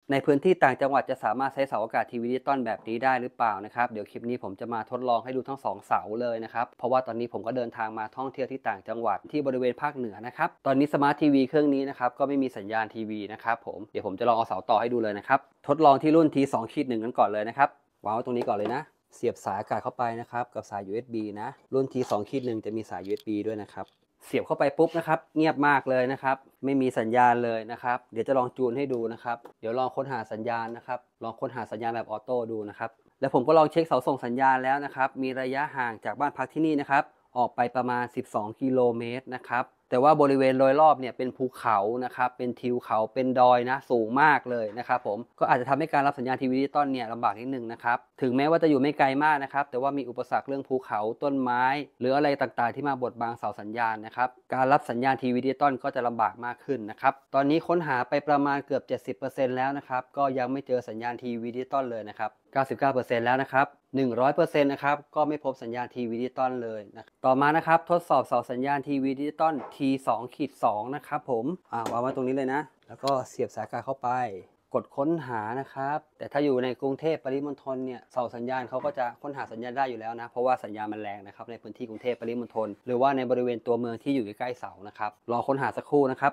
ในพื้นที่ต่างจังหวัดจะสามารถใช้เสาอากาศทีวีดิจิตอลแบบนี้ได้หรือเปล่านะครับเดี๋ยวคลิปนี้ผมจะมาทดลองให้ดูทั้ง2เสาเลยนะครับเพราะว่าตอนนี้ผมก็เดินทางมาท่องเที่ยวที่ต่างจังหวัดที่บริเวณภาคเหนือนะครับตอนนี้สมาร์ททีวีเครื่องนี้นะครับก็ไม่มีสัญญาณทีวีนะครับเดี๋ยวผมจะลองเอาเสาต่อให้ดูเลยนะครับทดลองที่รุ่น T2-1 กันก่อนเลยนะครับวางไว้ตรงนี้ก่อนเลยนะเสียบสายอากาศเข้าไปนะครับกับสาย USB นะรุ่น T2-1 จะมีสาย USB ด้วยนะครับเสียบเข้าไปปุ๊บนะครับเงียบมากเลยนะครับไม่มีสัญญาณเลยนะครับเดี๋ยวจะลองจูนให้ดูนะครับเดี๋ยวลองค้นหาสัญญาณนะครับลองค้นหาสัญญาณแบบออโต้ดูนะครับแล้วผมก็ลองเช็คเสาส่งสัญญาณแล้วนะครับมีระยะห่างจากบ้านพักที่นี่นะครับออกไปประมาณ12กิโลเมตรนะครับแต่ว่าบริเวณโดยรอบเนี่ยเป็นภูเขานะครับเป็นทิวเขาเป็นดอยนะสูงมากเลยนะครับผมก็อาจจะทำให้การรับสัญญาณทีวีดิจิตอลเนี่ยลำบากนิดนึงนะครับถึงแม้ว่าจะอยู่ไม่ไกลมากนะครับแต่ว่ามีอุปสรรคเรื่องภูเขาต้นไม้หรืออะไรต่างๆที่มาบดบังเสาสัญญาณนะครับการรับสัญญาณทีวีดิจิตอลก็จะลำบากมากขึ้นนะครับตอนนี้ค้นหาไปประมาณเกือบ 70% แล้วนะครับก็ยังไม่เจอสัญญาณทีวีดิจิตอลเลยนะครับ99% แล้วนะครับ100% นะครับก็ไม่พบสัญญาณทีวีดิจิตอลเลยนะต่อมานะครับทดสอบเสาสัญญาณทีวีดิจิตอล T2-2 นะครับผมวางไว้ตรงนี้เลยนะแล้วก็เสียบสายอากาศเข้าไปกดค้นหานะครับแต่ถ้าอยู่ในกรุงเทพปริมณฑลเนี่ยเสาสัญญาณเขาก็จะค้นหาสัญญาณได้อยู่แล้วนะเพราะว่าสัญญาณมันแรงนะครับในพื้นที่กรุงเทพปริมณฑลหรือว่าในบริเวณตัวเมืองที่อยู่ใกล้ๆเสานะครับรอค้นหาสักครู่นะครับ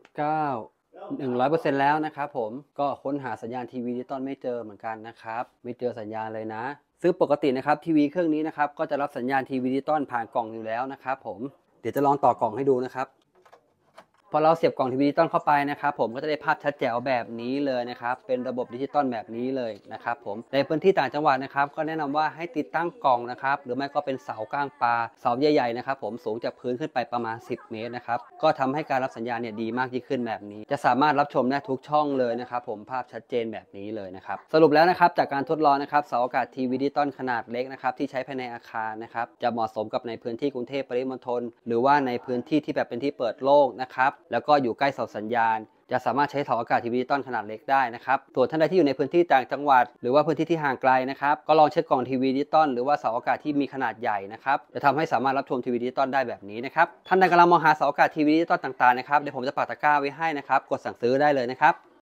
99 100% แล้วนะครับผมก็ค้นหาสัญญาณทีวีดิจิตอลไม่เจอเหมือนกันนะครับไม่เจอสัญญาณเลยนะซึ่งปกตินะครับทีวีเครื่องนี้นะครับก็จะรับสัญญาณทีวีดิจิตอลผ่านกล่องอยู่แล้วนะครับผมเดี๋ยวจะลองต่อกล่องให้ดูนะครับพอเราเสียบกล่องทีวีดิจิตอลเข้าไปนะครับผมก็จะได้ภาพชัดแจ๋วแบบนี้เลยนะครับเป็นระบบดิจิตอลแบบนี้เลยนะครับผมในพื้นที่ต่างจังหวัดนะครับก็แนะนำว่าให้ติดตั้งกล่องนะครับหรือไม่ก็เป็นเสาก้างปลาเสาใหญ่ๆนะครับผมสูงจากพื้นขึ้นไปประมาณ10 เมตรนะครับก็ทำให้การรับสัญญาณเนี่ยดีมากยิ่งขึ้นแบบนี้จะสามารถรับชมได้ทุกช่องเลยนะครับผมภาพชัดเจนแบบนี้เลยนะครับสรุปแล้วนะครับจากการทดลองนะครับเสาอากาศทีวีดิจิตอลขนาดเล็กนะครับที่ใช้ภายในอาคารนะครับจะเหมาะสมกับในพื้นที่กรุงเทพปริมณฑลหรือว่าในพื้นที่ที่แบบเป็นที่เปิดโล่งนะครับแล้วก็อยู่ใกล้เสาสัญญาณจะสามารถใช้เสาอากาศทีวีดิจิตอลขนาดเล็กได้นะครับส่วนท่านใดที่อยู่ในพื้นที่ต่างจังหวัดหรือว่าพื้นที่ที่ห่างไกลนะครับก็ลองเช็คกล่องทีวีดิจิตอลหรือว่าเสาอากาศที่มีขนาดใหญ่นะครับจะทำให้สามารถรับชมทีวีดิจิตอลได้แบบนี้นะครับท่านใดกำลังมองหาเสาอากาศทีวีดิจิตอลต่างๆนะครับเดี๋ยวผมจะปักตะกร้าไว้ให้นะครับกดสั่งซื้อได้เลยนะครับ